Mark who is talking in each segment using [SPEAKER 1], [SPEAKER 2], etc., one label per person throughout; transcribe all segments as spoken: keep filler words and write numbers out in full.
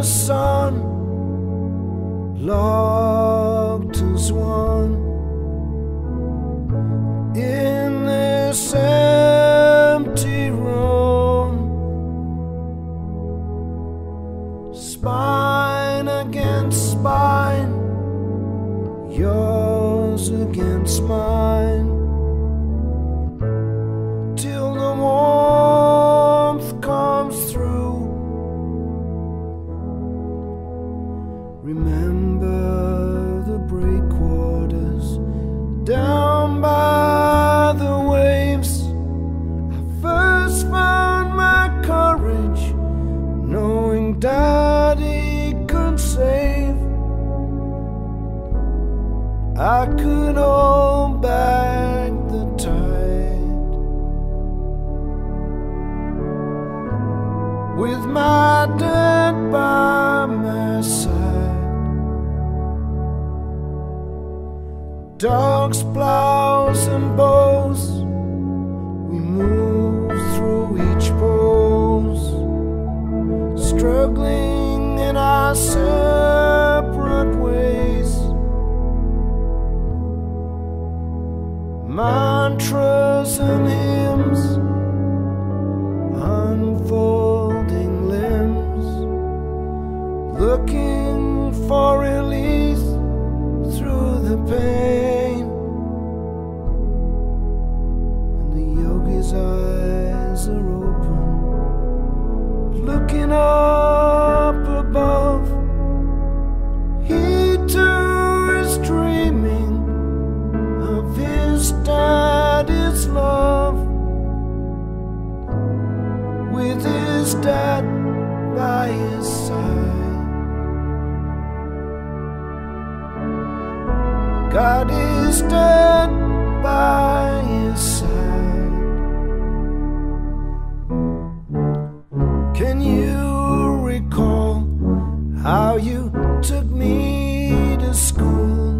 [SPEAKER 1] the sun locked as one in this empty room, spine against spine, yours against mine, till the warmth comes through. Remember the breakwaters down by the waves. I first found my courage, knowing Daddy could save. I could hold back the tide with my dad by my side. Dogs, plows and bows, we move through each pose, struggling in our separate ways. Mantras and hymns, unfolding limbs, looking for release through the pain. And the yogi's eyes are open, looking up above. He too is dreaming of his daddy's love, with his dad by his side. God is dead by his side. Can you recall how you took me to school?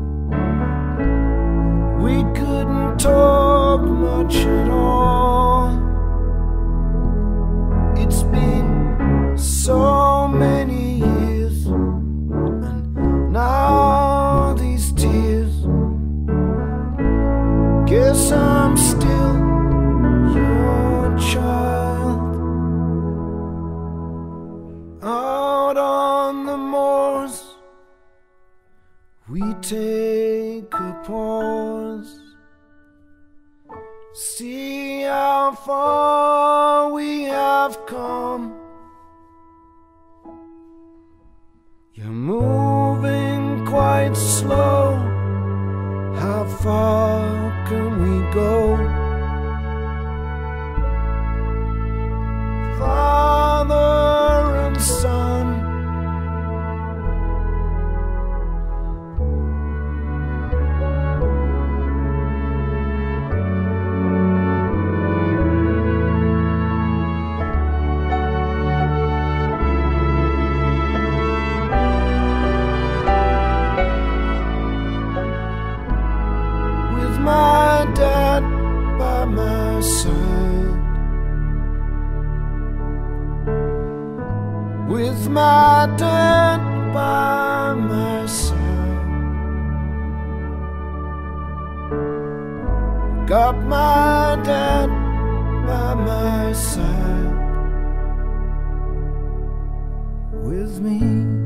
[SPEAKER 1] We couldn't talk much at all. It's been so many years, and now these tears. Guess I'm still your child. Out on the moors, we take a pause, see how far we have come. You're moving quite slow. How far can we go? Father and son, my dad by my side, with my dad by my side. Got my dad by my side, with me.